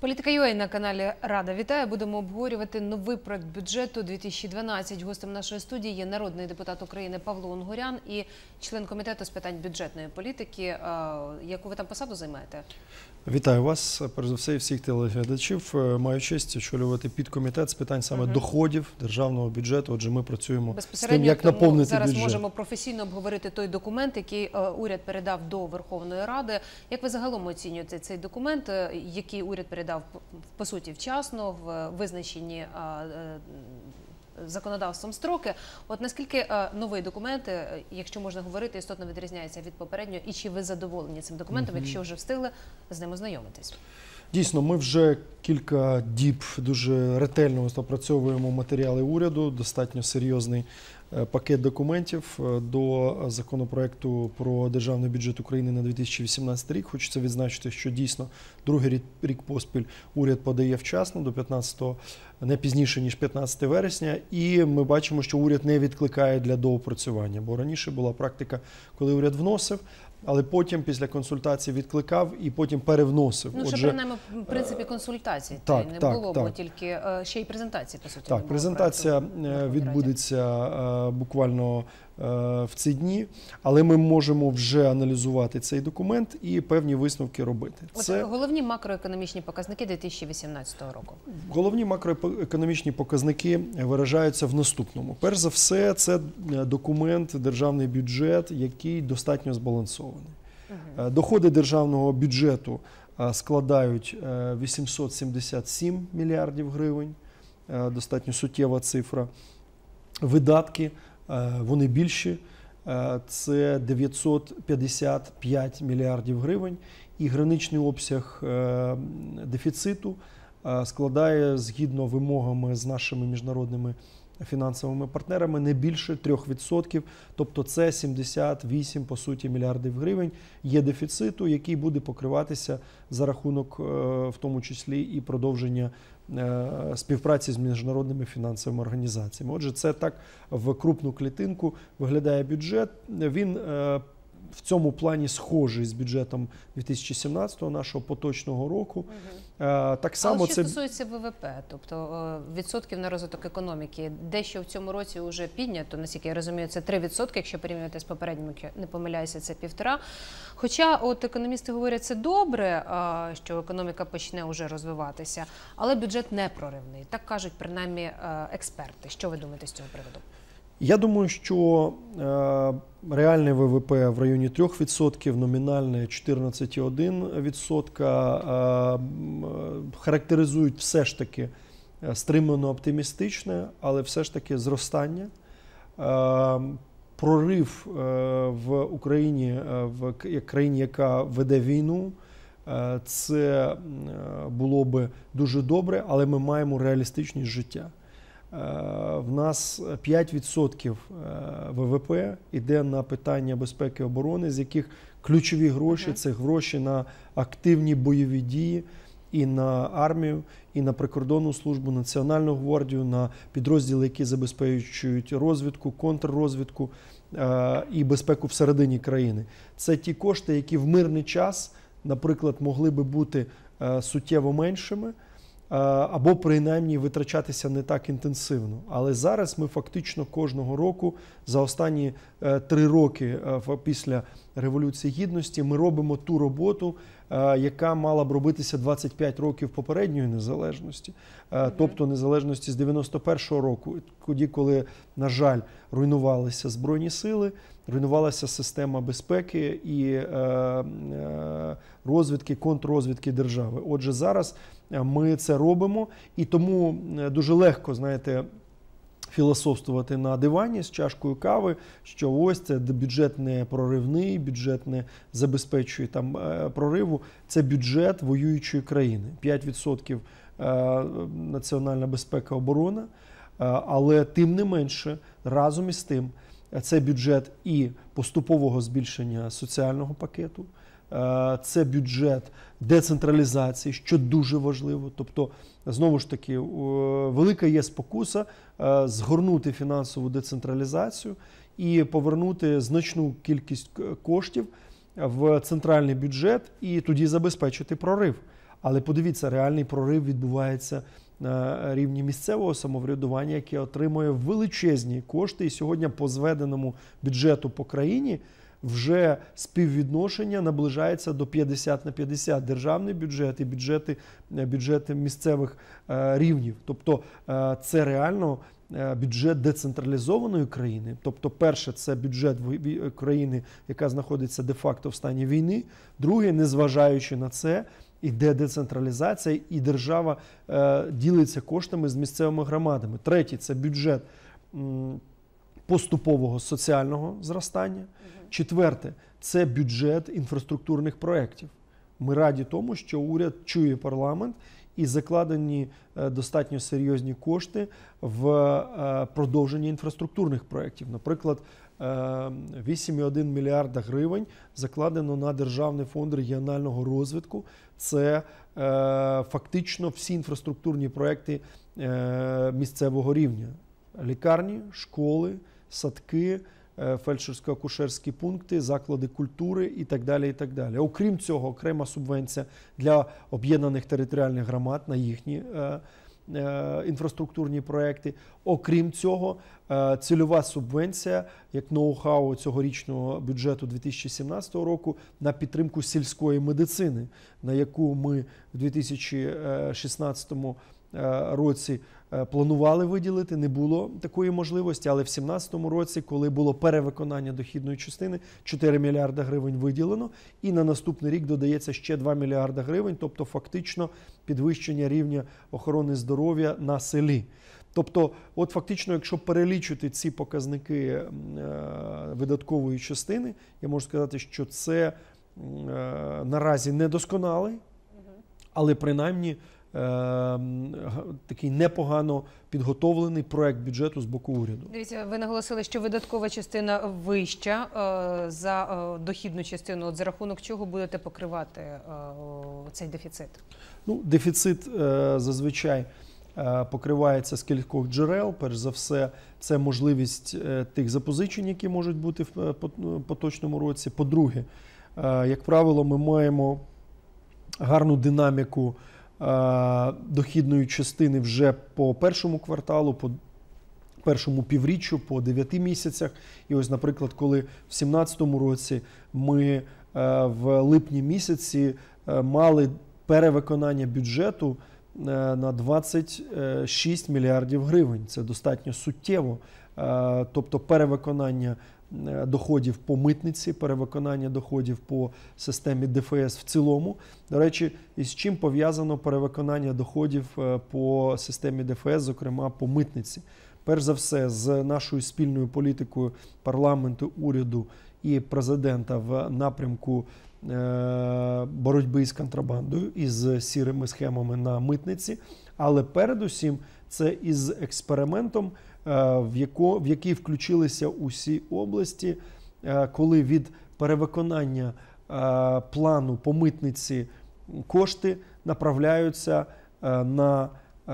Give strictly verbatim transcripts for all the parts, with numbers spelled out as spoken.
Політика.ua на каналі Рада. Вітаю. Будемо обговорювати новий проект бюджету дві тисячі дванадцять. Гостем нашої студії є народний депутат України Павло Унгурян і член комітету з питань бюджетної політики. Яку ви там посаду займаєте? Вітаю вас, перш за все, і всіх телеглядачів. Маю честь очолювати підкомітет з питань саме угу. доходів державного бюджету. Отже, ми працюємо з тим, як наповнити зараз бюджет. Зараз можемо професійно обговорити той документ, який уряд передав до Верховної Ради. Як ви загалом оцінюєте цей документ, який уряд передав, по суті, вчасно, в визначенні законодавством строки? От наскільки новий документ, якщо можна говорити, істотно відрізняється від попереднього, і чи ви задоволені цим документом, угу. якщо вже встигли з ним ознайомитись? Дійсно, ми вже кілька діб дуже ретельно опрацьовуємо матеріали уряду, достатньо серйозний пакет документів до законопроекту про державний бюджет України на дві тисячі вісімнадцятий рік. Хочеться відзначити, що дійсно другий рік поспіль уряд подає вчасно, до п'ятнадцятого, не пізніше, ніж п'ятнадцятого вересня, і ми бачимо, що уряд не відкликає для доопрацювання, бо раніше була практика, коли уряд вносив, але потім після консультацій відкликав і потім перевносив. Ну, що Отже, принаймні, в принципі, консультацій так, не так, було, так. бо тільки ще й презентації, по суті, Так, не було. презентація відбудеться буквально в ці дні, але ми можемо вже аналізувати цей документ і певні висновки робити. От Це... головні макроекономічні показники дві тисячі вісімнадцятого року. Головні макроекономічні показники виражаються в наступному. Перш за все, це документ, державний бюджет, який достатньо збалансований. Угу. Доходи державного бюджету складають вісімсот сімдесят сім мільярдів гривень, достатньо суттєва цифра. Видатки, вони більші, це дев'ятсот п'ятдесят п'ять мільярдів гривень, і граничний обсяг дефіциту складає, згідно вимогами з нашими міжнародними фінансовими партнерами, не більше трьох відсотків, тобто це сімдесят вісім, по суті, мільярдів гривень є дефіциту, який буде покриватися за рахунок, в тому числі, і продовження співпраці з міжнародними фінансовими організаціями. Отже, це так в крупну клітинку виглядає бюджет. Він в цьому плані схожий з бюджетом дві тисячі сімнадцятого, нашого поточного року. Угу. Так само Але що це... стосується ВВП, тобто відсотків на розвиток економіки, дещо в цьому році вже піднято, наскільки я розумію, це три відсотки, якщо порівнювати з попереднім, не помиляюся, це півтора. Хоча от економісти говорять, це добре, що економіка почне вже розвиватися, але бюджет не проривний. Так кажуть принаймні експерти. Що ви думаєте з цього приводу? Я думаю, що е, реальний ВВП в районі трьох відсотків, номінальне чотирнадцять цілих одна десята відсотка е, характеризують все ж таки стримано оптимістичне, але все ж таки зростання. Е, прорив е, в Україні, е, в як країні, яка веде війну, е, це було би дуже добре, але ми маємо реалістичність життя. В нас п'ять відсотків ВВП йде на питання безпеки і оборони, з яких ключові гроші – це гроші на активні бойові дії і на армію, і на прикордонну службу, Національну гвардію, на підрозділи, які забезпечують розвідку, контррозвідку і безпеку всередині країни. Це ті кошти, які в мирний час, наприклад, могли би бути суттєво меншими, або принаймні витрачатися не так інтенсивно. Але зараз ми фактично кожного року, за останні три роки після Революції Гідності, ми робимо ту роботу, яка мала б робитися двадцять п'ять років попередньої незалежності, mm-hmm. тобто незалежності з дев'яносто першого року, тоді, коли, на жаль, руйнувалися Збройні сили, руйнувалася система безпеки і розвідки, контррозвідки держави. Отже, зараз ми це робимо, і тому дуже легко, знаєте, філософствувати на дивані з чашкою кави, що ось це бюджет не проривний, бюджет не забезпечує там прориву. Це бюджет воюючої країни. п'ять відсотків національна безпека, оборона, але тим не менше, разом із тим, це бюджет і поступового збільшення соціального пакету, це бюджет децентралізації, що дуже важливо. Тобто, знову ж таки, велика є спокуса згорнути фінансову децентралізацію і повернути значну кількість коштів в центральний бюджет і тоді забезпечити прорив. Але подивіться, реальний прорив відбувається на рівні місцевого самоврядування, яке отримує величезні кошти. І сьогодні по зведеному бюджету по країні вже співвідношення наближається до п'ятдесят на п'ятдесят. Державний бюджет і бюджети, бюджети місцевих рівнів. Тобто це реально бюджет децентралізованої країни. Тобто перше, це бюджет країни, яка знаходиться де-факто в стані війни. Друге, незважаючи на це, іде децентралізація і держава е, ділиться коштами з місцевими громадами. Третє – це бюджет м, поступового соціального зростання. Четверте – це бюджет інфраструктурних проєктів. Ми раді тому, що уряд чує парламент і закладені е, достатньо серйозні кошти в е, продовження інфраструктурних проєктів. Наприклад, вісім цілих один мільярда гривень закладено на Державний фонд регіонального розвитку. Це е, фактично всі інфраструктурні проекти е, місцевого рівня. Лікарні, школи, садки, е, фельдшерсько-акушерські пункти, заклади культури і так далі, і так далі. Окрім цього, окрема субвенція для об'єднаних територіальних громад на їхні е, інфраструктурні проекти. Окрім цього, цільова субвенція, як ноу-хау цьогорічного бюджету дві тисячі сімнадцятого року, на підтримку сільської медицини, на яку ми в дві тисячі шістнадцятому році планували виділити, не було такої можливості, але в дві тисячі сімнадцятому році, коли було перевиконання дохідної частини, чотири мільярда гривень виділено, і на наступний рік додається ще два мільярда гривень, тобто фактично підвищення рівня охорони здоров'я на селі. Тобто, от фактично, якщо перелічити ці показники е, видаткової частини, я можу сказати, що це е, наразі недосконалий, але принаймні Е, такий непогано підготовлений проект бюджету з боку уряду. Дивіться, ви наголосили, що видаткова частина вища е, за е, дохідну частину. От за рахунок чого будете покривати е, цей дефіцит? Ну, дефіцит е, зазвичай е, покривається з кількох джерел. Перш за все, це можливість е, тих запозичень, які можуть бути в поточному році. По-друге, е, як правило, ми маємо гарну динаміку дохідної частини вже по першому кварталу, по першому півріччю, по дев'яти місяцях. І ось, наприклад, коли в дві тисячі сімнадцятому році ми в липні місяці мали перевиконання бюджету на двадцять шість мільярдів гривень. Це достатньо суттєво. Тобто перевиконання доходів по митниці, перевиконання доходів по системі ДФС в цілому. До речі, із чим пов'язано перевиконання доходів по системі ДФС, зокрема по митниці? Перш за все, з нашою спільною політикою парламенту, уряду і президента в напрямку боротьби з контрабандою і з сірими схемами на митниці, але передусім це із експериментом, в, яко, в який включилися усі області, коли від перевиконання плану по митниці кошти направляються на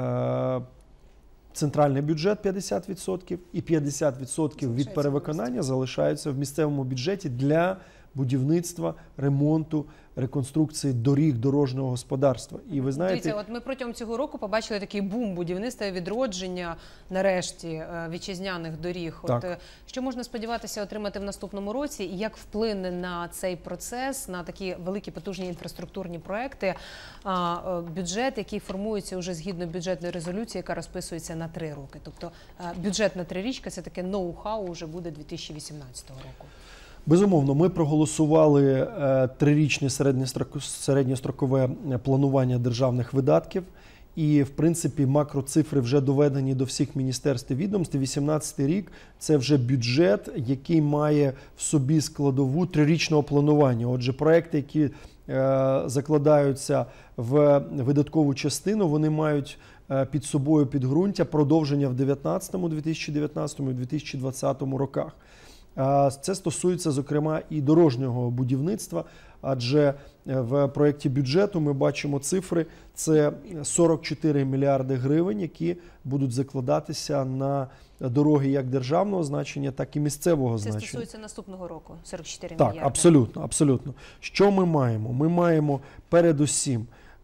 центральний бюджет п'ятдесят відсотків і п'ятдесят відсотків від перевиконання залишаються в місцевому бюджеті для будівництва, ремонту, реконструкції доріг, дорожнього господарства. І ви знаєте, дивіться, от ми протягом цього року побачили такий бум будівництва і відродження, нарешті, вітчизняних доріг. От, що можна сподіватися отримати в наступному році і як вплине на цей процес, на такі великі потужні інфраструктурні проекти, бюджет, який формується вже згідно бюджетної резолюції, яка розписується на три роки. Тобто бюджетна трирічка – це таке ноу-хау вже буде дві тисячі вісімнадцятого року. Безумовно, ми проголосували е, трирічне середньострокове планування державних видатків. І, в принципі, макроцифри вже доведені до всіх міністерств і відомств. дві тисячі вісімнадцятий рік – це вже бюджет, який має в собі складову трирічного планування. Отже, проекти, які е, закладаються в видаткову частину, вони мають е, під собою підґрунтя продовження в дев'ятнадцятому, дві тисячі дев'ятнадцятому і дві тисячі двадцятому роках. Це стосується, зокрема, і дорожнього будівництва, адже в проєкті бюджету ми бачимо цифри, це сорок чотири мільярди гривень, які будуть закладатися на дороги як державного значення, так і місцевого це значення. Це стосується наступного року, сорок чотири так, мільярди. Так, абсолютно, абсолютно. Що ми маємо? Ми маємо передусім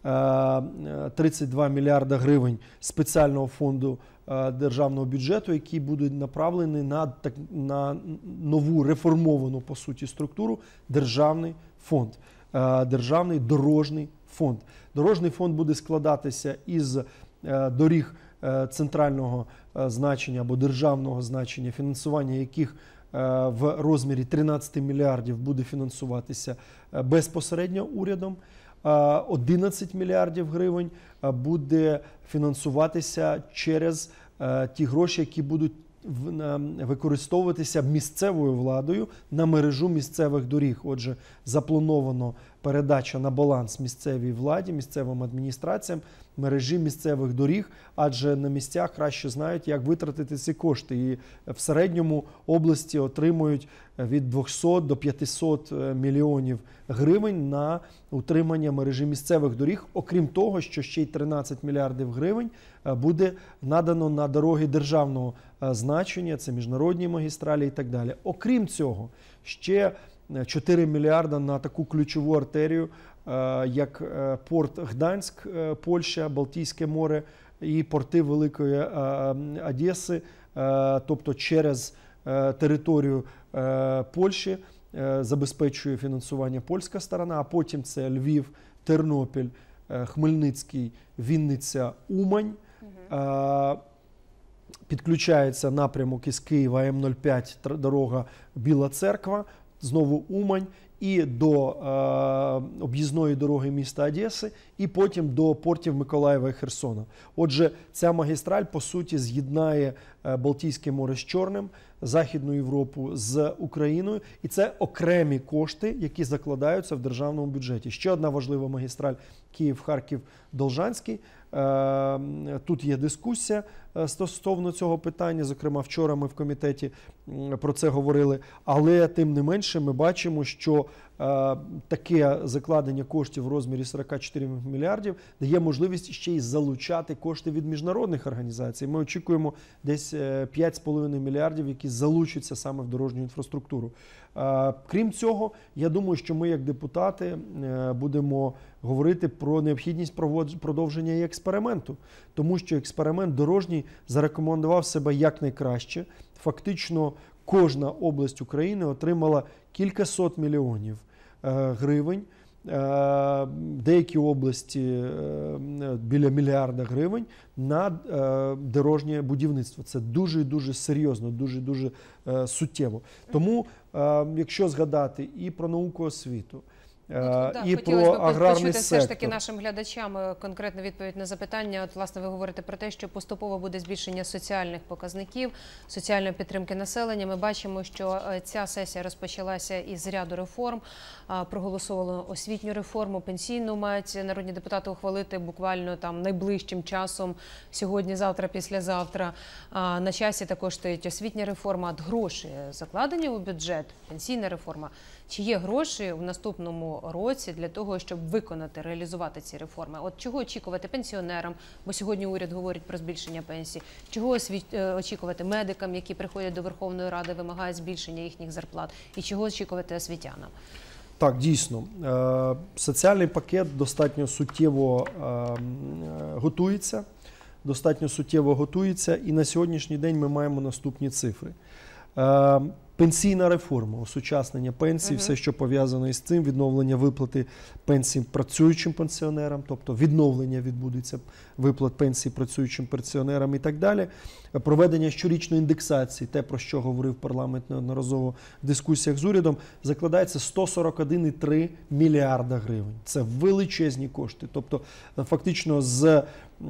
тридцять два мільярда гривень спеціального фонду державного бюджету, які будуть направлені на, так, на нову реформовану, по суті, структуру державний фонд, державний дорожній фонд. Дорожній фонд буде складатися із доріг центрального значення або державного значення, фінансування яких в розмірі тринадцять мільярдів буде фінансуватися безпосередньо урядом, одинадцять мільярдів гривень буде фінансуватися через ті гроші, які будуть використовуватися місцевою владою на мережу місцевих доріг. Отже, заплановано передача на баланс місцевій владі, місцевим адміністраціям мережі місцевих доріг, адже на місцях краще знають, як витратити ці кошти. І в середньому області отримують від двохсот до п'ятисот мільйонів гривень на утримання мережі місцевих доріг, окрім того, що ще й тринадцять мільярдів гривень буде надано на дороги державного значення, це міжнародні магістралі і так далі. Окрім цього, ще чотири мільярда на таку ключову артерію, як порт Гданськ, Польща, Балтійське море і порти Великої Одеси, тобто через територію Польщі забезпечує фінансування польська сторона, а потім це Львів, Тернопіль, Хмельницький, Вінниця, Умань. Угу. Підключається напрямок із Києва М нуль п'ять, дорога Біла Церква, знову Умань, і до е, об'їзної дороги міста Одеси, і потім до портів Миколаєва і Херсона. Отже, ця магістраль, по суті, з'єднає Балтійське море з Чорним, Західну Європу з Україною, і це окремі кошти, які закладаються в державному бюджеті. Ще одна важлива магістраль Київ-Харків-Должанський. Тут є дискусія стосовно цього питання, зокрема вчора ми в комітеті про це говорили, але тим не менше ми бачимо, що таке закладення коштів в розмірі сорок чотири мільярдів дає можливість ще й залучати кошти від міжнародних організацій. Ми очікуємо десь п'ять з половиною мільярдів, які залучаться саме в дорожню інфраструктуру. Крім цього, я думаю, що ми як депутати будемо говорити про необхідність продовження і експерименту, тому що експеримент дорожній зарекомендував себе якнайкраще. Фактично кожна область України отримала кількасот мільйонів гривень, деякі області біля мільярда гривень на дорожнє будівництво. Це дуже-дуже серйозно, дуже-дуже суттєво. Тому, якщо згадати і про науку, освіту, Ну, да, і про аграрний почути сектор. Все ж таки нашим глядачам конкретну відповідь на запитання. От, власне, ви говорите про те, що поступово буде збільшення соціальних показників, соціальної підтримки населення. Ми бачимо, що ця сесія розпочалася із ряду реформ. Проголосували освітню реформу, пенсійну мають народні депутати ухвалити буквально там найближчим часом, сьогодні, завтра, післязавтра. На часі також стоїть освітня реформа. От гроші закладені у бюджет, пенсійна реформа. Чи є гроші в наступному році для того, щоб виконати, реалізувати ці реформи? От чого очікувати пенсіонерам, бо сьогодні уряд говорить про збільшення пенсій, чого освіт... очікувати медикам, які приходять до Верховної Ради, вимагають збільшення їхніх зарплат, і чого очікувати освітянам? Так, дійсно. Соціальний пакет достатньо суттєво готується, достатньо суттєво готується, і на сьогоднішній день ми маємо наступні цифри. Пенсійна реформа, осучаснення пенсій, uh-huh. все, що пов'язано із цим, відновлення виплати пенсій працюючим пенсіонерам, тобто відновлення відбудеться виплат пенсій працюючим пенсіонерам і так далі. Проведення щорічної індексації, те, про що говорив парламент неодноразово в дискусіях з урядом, закладається сто сорок один цілих три мільярда гривень. Це величезні кошти. Тобто, фактично, з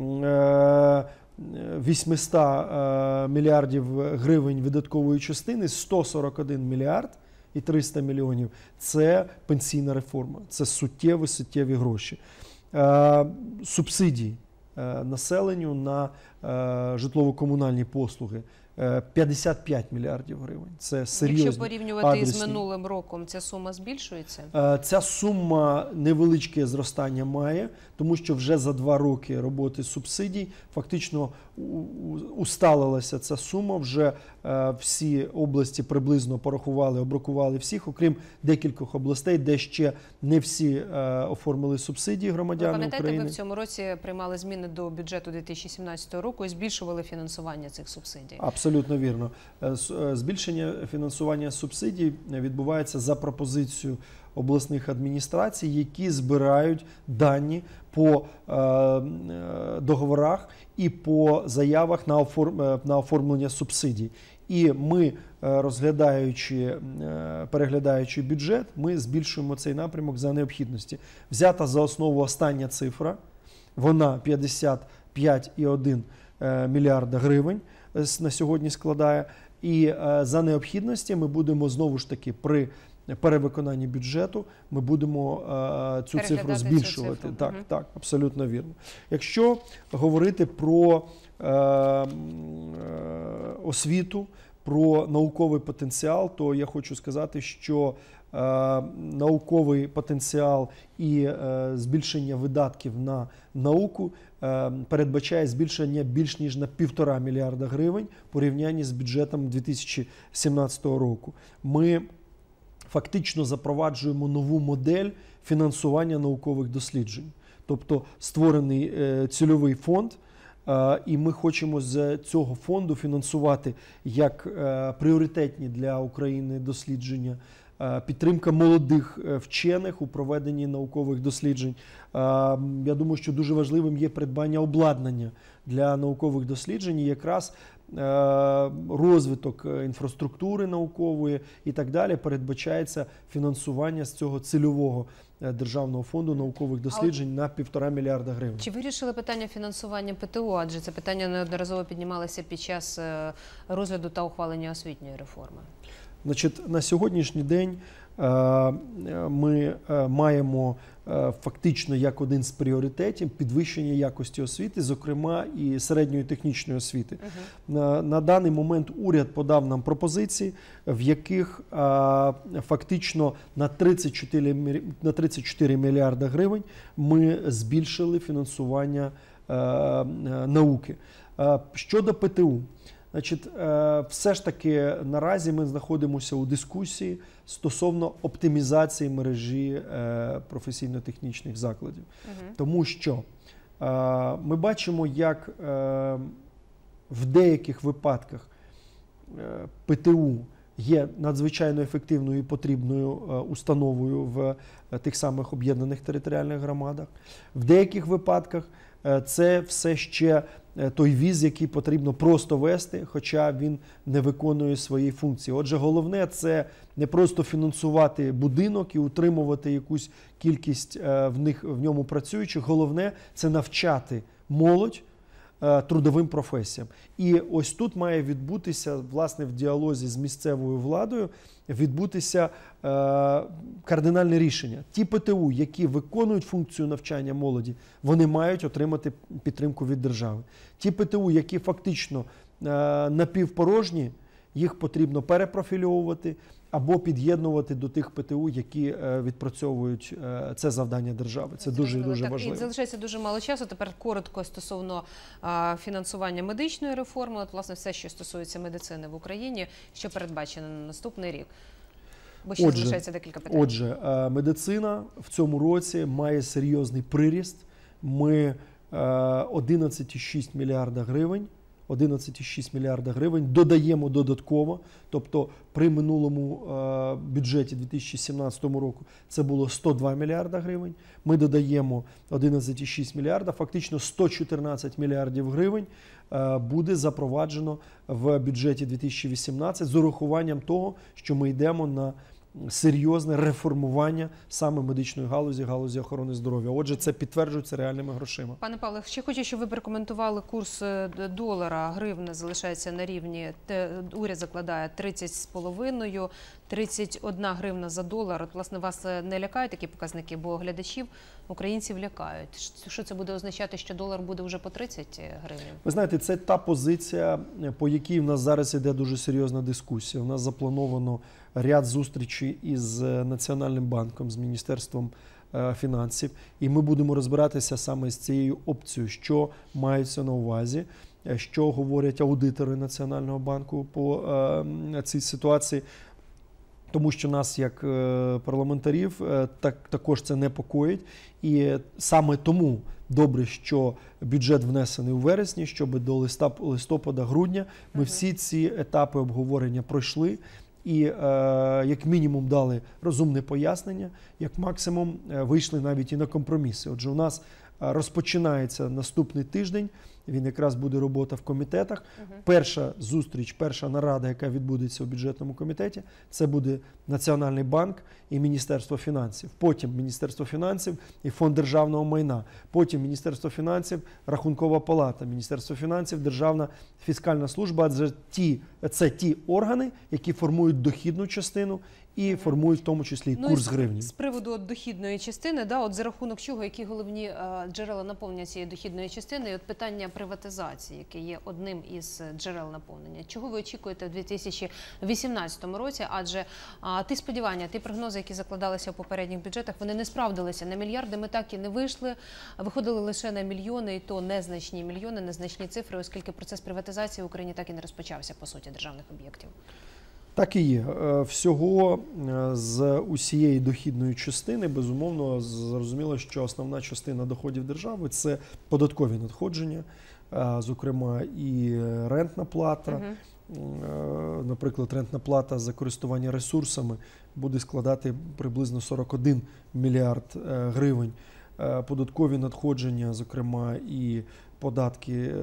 е- вісімсот мільярдів гривень видаткової частини, сто сорок один мільярд і триста мільйонів – це пенсійна реформа, це суттєві, суттєві гроші. Субсидії населенню на е, житлово-комунальні послуги е, п'ятдесят п'ять мільярдів гривень. Це серйозні. Якщо порівнювати адресні. із минулим роком, ця сума збільшується? Е, Ця сума невеличке зростання має, тому що вже за два роки роботи субсидій фактично у- у- усталилася ця сума. Вже е, всі області приблизно порахували, обрахували всіх, окрім декількох областей, де ще не всі е, оформили субсидії Ви громадяни пам'ятаєте, України. ви в цьому році приймали зміни до бюджету дві тисячі сімнадцятого року і збільшували фінансування цих субсидій? Абсолютно вірно. Е, с- е, Збільшення фінансування субсидій відбувається за пропозицією обласних адміністрацій, які збирають дані по е, е, договорах і по заявах на, оформ, е, на оформлення субсидій. І ми, е, розглядаючи, е, переглядаючи бюджет, ми збільшуємо цей напрямок за необхідності. Взята за основу остання цифра, вона п'ятдесят п'ять цілих один мільярда гривень е, с- на сьогодні складає. І е, за необхідності ми будемо знову ж таки при перевиконанні бюджету ми будемо е, цю цифру Переглядати цю збільшувати. цифру. Так, Мгм. так, абсолютно вірно. Якщо говорити про е, м, е, освіту, про науковий потенціал, то я хочу сказати, що е, науковий потенціал і е, збільшення видатків на науку е, передбачає збільшення більш ніж на півтора мільярда гривень в порівнянні з бюджетом дві тисячі сімнадцятого року. Ми фактично запроваджуємо нову модель фінансування наукових досліджень. Тобто створений е, цільовий фонд, е, і ми хочемо з цього фонду фінансувати як е, пріоритетні для України дослідження, е, підтримка молодих е, вчених у проведенні наукових досліджень. Е, Я думаю, що дуже важливим є придбання обладнання для наукових досліджень, і якраз е, розвиток е, інфраструктури наукової і так далі передбачається фінансування з цього цільового е, державного фонду наукових досліджень на півтора мільярда гривень. Чи вирішили питання фінансування ПТУ? Адже це питання неодноразово піднімалося під час е, розгляду та ухвалення освітньої реформи. Значить, на сьогоднішній день е, ми е, маємо е, фактично як один з пріоритетів підвищення якості освіти, зокрема і середньої технічної освіти. Угу. На, на даний момент уряд подав нам пропозиції, в яких е, фактично на тридцять чотири, мі- на тридцять чотири мільярда гривень ми збільшили фінансування е, е, науки. Е, щодо ПТУ, значить, е, все ж таки наразі ми знаходимося у дискусії стосовно оптимізації мережі е, професійно-технічних закладів. Угу. Тому що е, ми бачимо, як е, в деяких випадках е, ПТУ є надзвичайно ефективною і потрібною е, установою в е, тих самих об'єднаних територіальних громадах. В деяких випадках е, це все ще е, той віз, який потрібно просто вести, хоча він не виконує свої функції. Отже, головне – це не просто фінансувати будинок і утримувати якусь кількість е, в них в ньому працюючих. Головне – це навчати молодь е, трудовим професіям. І ось тут має відбутися, власне, в діалозі з місцевою владою, відбутися е, кардинальне рішення. Ті ПТУ, які виконують функцію навчання молоді, вони мають отримати підтримку від держави. Ті ПТУ, які фактично е, напівпорожні, їх потрібно перепрофільовувати або під'єднувати до тих ПТУ, які е, відпрацьовують е, це завдання держави. Це дуже і дуже Так, важливо. І залишається дуже мало часу. Тепер коротко стосовно а, фінансування медичної реформи. От, власне, все, що стосується медицини в Україні, що передбачено на наступний рік. Бо ще Отже, залишається декілька питань. Отже, е, медицина в цьому році має серйозний приріст. Ми е, одинадцять цілих шість мільярда гривень. одинадцять цілих шість мільярда гривень додаємо додатково, тобто при минулому е, бюджеті дві тисячі сімнадцятого року це було сто два мільярда гривень, ми додаємо одинадцять цілих шість мільярда, фактично сто чотирнадцять мільярдів гривень е, буде запроваджено в бюджеті дві тисячі вісімнадцятого з урахуванням того, що ми йдемо на серйозне реформування саме медичної галузі, галузі охорони здоров'я. Отже, це підтверджується реальними грошима. Пане Павле, ще хочу, щоб ви прокоментували курс долара, гривна залишається на рівні, уряд закладає тридцять з половиною, тридцять одна гривна за долар. От, власне, вас не лякають такі показники, бо глядачів, українців лякають. Що це буде означати, що долар буде вже по тридцять гривень? Ви знаєте, це та позиція, по якій в нас зараз іде дуже серйозна дискусія. У нас заплановано ряд зустрічей із Національним банком, з Міністерством фінансів, і ми будемо розбиратися саме з цією опцією, що мається на увазі, що говорять аудитори Національного банку по е, цій ситуації. Тому що нас, як парламентарів, так, також це непокоїть. І саме тому добре, що бюджет внесений у вересні, щоб до листопада-грудня ми всі ці етапи обговорення пройшли і, е, як мінімум, дали розумне пояснення, як максимум вийшли навіть і на компроміси. Отже, у нас розпочинається наступний тиждень, він якраз буде робота в комітетах. Uh-huh. Перша зустріч, перша нарада, яка відбудеться у бюджетному комітеті, це буде Національний банк і Міністерство фінансів. Потім Міністерство фінансів і Фонд державного майна. Потім Міністерство фінансів, Рахункова палата, Міністерство фінансів, Державна фіскальна служба. Адже ті, це ті органи, які формують дохідну частину і формують в тому числі і ну, курс і гривні. З приводу от дохідної частини, да, от за рахунок чого, які головні а, джерела наповнення цієї дохідної частини, і от питання приватизації, яке є одним із джерел наповнення. Чого ви очікуєте в дві тисячі вісімнадцятому році? Адже а, ті сподівання, ті прогнози, які закладалися в попередніх бюджетах, вони не справдилися. На мільярди ми так і не вийшли, виходили лише на мільйони, і то незначні мільйони, незначні цифри, оскільки процес приватизації в Україні так і не розпочався, по суті, державних об'єктів. Так і є. Всього з усієї дохідної частини, безумовно, зрозуміло, що основна частина доходів держави – це податкові надходження, зокрема і рентна плата. Угу. Наприклад, рентна плата за користування ресурсами буде складати приблизно сорок один мільярд гривень. Податкові надходження, зокрема і податки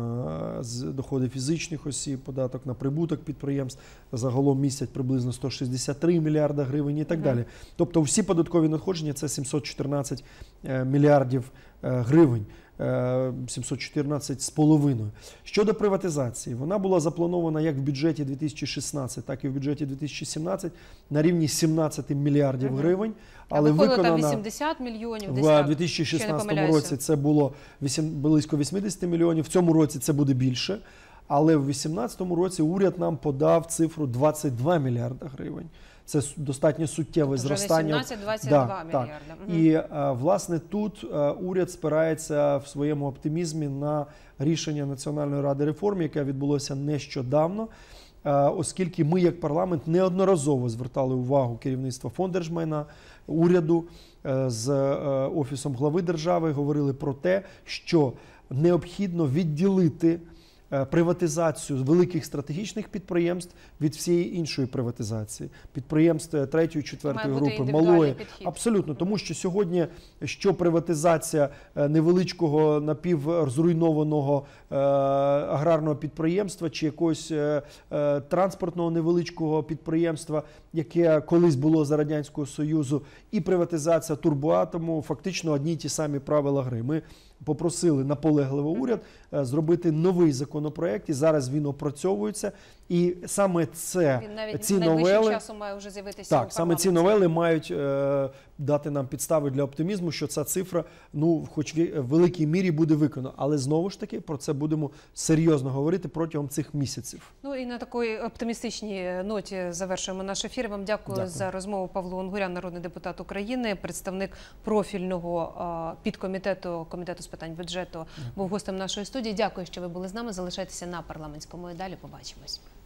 на доходи фізичних осіб, податок на прибуток підприємств, загалом містять приблизно сто шістдесят три мільярда гривень і так угу. далі. Тобто всі податкові надходження – це сімсот чотирнадцять мільярдів гривень. сімсот чотирнадцять з половиною. Щодо приватизації, вона була запланована як в бюджеті дві тисячі шістнадцятого, так і в бюджеті дві тисячі сімнадцятого на рівні сімнадцять мільярдів угу. гривень. Але виходило там вісімдесят мільйонів. В дві тисячі шістнадцятому році це було близько вісімдесят мільйонів, в цьому році це буде більше. Але в дві тисячі вісімнадцятому році уряд нам подав цифру двадцять два мільярда гривень. Це достатньо суттєве тобто зростання. вісімнадцять-двадцять два да, мільярда. Угу. І, власне, тут уряд спирається в своєму оптимізмі на рішення Національної ради реформ, яке відбулося нещодавно, оскільки ми, як парламент, неодноразово звертали увагу керівництва Фонду держмайна, уряду з Офісом глави держави, говорили про те, що необхідно відділити приватизацію великих стратегічних підприємств від всієї іншої приватизації. Підприємств третьої, четвертої групи, малої. Абсолютно. Тому що сьогодні, що приватизація невеличкого напівзруйнованого е, аграрного підприємства чи якогось е, е, транспортного невеличкого підприємства, яке колись було за Радянського Союзу, і приватизація Турбоатому, фактично одні й ті самі правила гри. Ми попросили наполегливо уряд зробити новий законопроект, і зараз він опрацьовується. І саме це, він навіть ці новели, часом має вже з'явитися так, саме ці новели мають е, дати нам підстави для оптимізму, що ця цифра, ну, хоч в великій мірі буде виконана. Але знову ж таки, про це будемо серйозно говорити протягом цих місяців. Ну і на такій оптимістичній ноті завершуємо наш ефір. Вам дякую, дякую. за розмову. Павло Унгурян, народний депутат України, представник профільного е, підкомітету Комітету з питань бюджету, був гостем нашої студії. Дякую, що ви були з нами. Залишайтеся на парламентському і далі. Побачимось.